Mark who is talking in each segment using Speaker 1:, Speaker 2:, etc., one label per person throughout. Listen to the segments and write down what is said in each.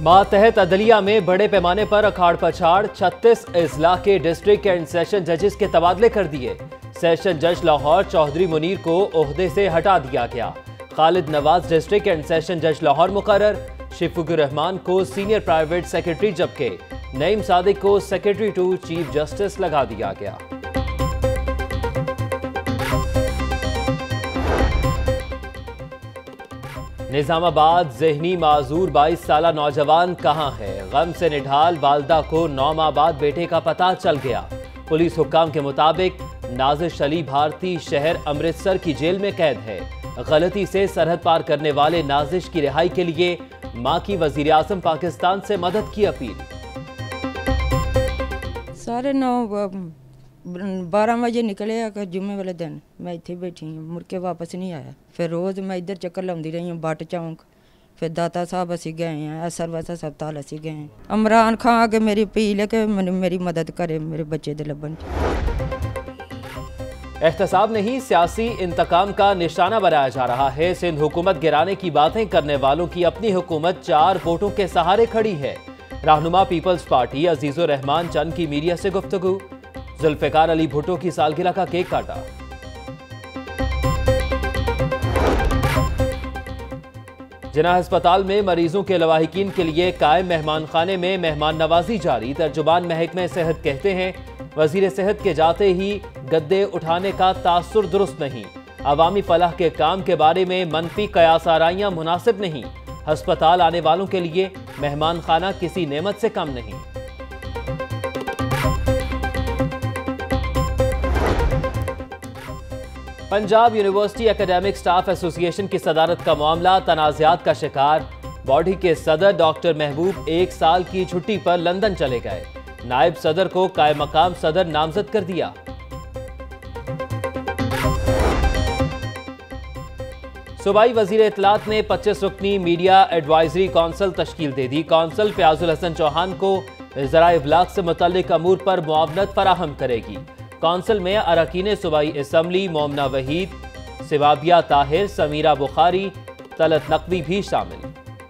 Speaker 1: मातहत अदलिया में बड़े पैमाने पर अखाड़ पछाड़, 36 अजला के डिस्ट्रिक्ट एंड सेशन जजेस के तबादले कर दिए। सेशन जज लाहौर चौधरी मुनीर को ओहदे से हटा दिया गया। Khalid Nawaz district and session जज लाहौर मुकर्रर, शफीकुर रहमान को सीनियर प्राइवेट सेक्रेटरी जबकि नईम सादिक को सेक्रेटरी टू चीफ जस्टिस लगा दिया गया। निजामाबाद जहनी माजूर 22 साला नौजवान कहां है? गम से निढाल वालदा को 9 माह बाद बेटे का पता चल गया। पुलिस हुक्काम के मुताबिक नाजिश अली भारती शहर अमृतसर की जेल में कैद है। गलती से सरहद पार करने वाले नाजिश की रिहाई के लिए मां की वजीर आजम पाकिस्तान से मदद की अपील।
Speaker 2: 9:30 बजे निकले आकर जुम्मे वाले दिन मैं इतने बैठी हूँ, मुड़ के वापस नहीं आया। फिर रोज़ मैं इधर चक्कर लाती रही हूँ, बट चौंक, फिर दाता साहब असी गए हैं, SRWS अस्पताल असी गए हैं। इमरान खान आके मेरी अपील है कि मेरी मदद करे मेरे बच्चे दे लब्बन।
Speaker 1: एहतसाब नहीं, सियासी इंतकाम का निशाना बनाया जा रहा है। सिंध हुकूमत गिराने की बातें करने वालों की अपनी हुकूमत 4 वोटों के सहारे खड़ी है। रहनुमा पीपल्स पार्टी अजीजुर रहमान चंद की मीडिया से गुफ्तगू। जुल्फिकार अली भुट्टो की सालगिरह का केक काटा। जिना अस्पताल में मरीजों के लवाहिकीन के लिए कायम मेहमान खाने में मेहमान नवाजी जारी। तर्जुमान महकमे सेहत कहते हैं वजीर सेहत के जाते ही गद्दे उठाने का तासुर दुरुस्त नहीं। अवामी फलाह के काम के बारे में मनफी कयास आराइयां मुनासिब नहीं। अस्पताल आने वालों के लिए मेहमान खाना किसी नेमत से कम नहीं। Punjab university academic staff association की सदारत का मामला तनाज़ात का शिकार। बॉडी के सदर डॉक्टर महबूब 1 साल की छुट्टी पर लंदन चले गए। नायब सदर को कायम मकाम सदर नामजद कर दिया। सूबाई वजीर इत्तलात ने 25 रुकनी मीडिया एडवाइजरी काउंसिल तश्कील दे दी। काउंसिल फयाजुल हसन चौहान को ज़राए इब्लाग से मुतल्लिक अमूर पर मुआवनत फराहम करेगी। काउंसिल में अरकान सूबाई असम्बली मोमना वहीद, सिवाबिया ताहिर, समीरा बुखारी, तलत नकवी भी शामिल।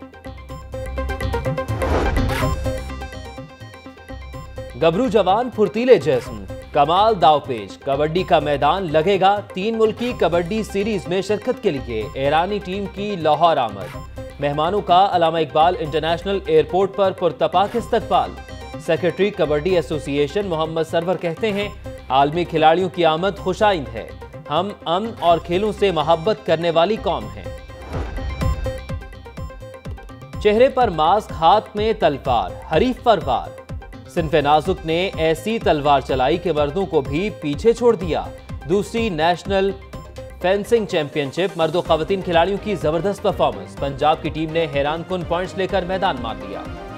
Speaker 1: गबरू जवान फुर्तीले जिस्म, कमाल दावपेच, कबड्डी का मैदान लगेगा। 3 मुल्की कबड्डी सीरीज में शिरकत के लिए ईरानी टीम की लाहौर आमद। मेहमानों का अल्लामा इकबाल इंटरनेशनल एयरपोर्ट पर पुरतपाक इस्तकबाल। सेक्रेटरी कबड्डी एसोसिएशन मोहम्मद सरवर कहते हैं आलमी खिलाड़ियों की आमद खुशाइंद है। हम अमन और खेलों से मोहब्बत करने वाली कौम हैं। चेहरे पर मास्क, हाथ में तलवार, हरीफ पर वार। सिन्फे नाजुक ने ऐसी तलवार चलाई कि मर्दों को भी पीछे छोड़ दिया। दूसरी नेशनल फेंसिंग चैंपियनशिप, मर्दों खवातीन खिलाड़ियों की जबरदस्त परफॉर्मेंस। पंजाब की टीम ने हैरान कुन पॉइंट्स लेकर मैदान मार लिया।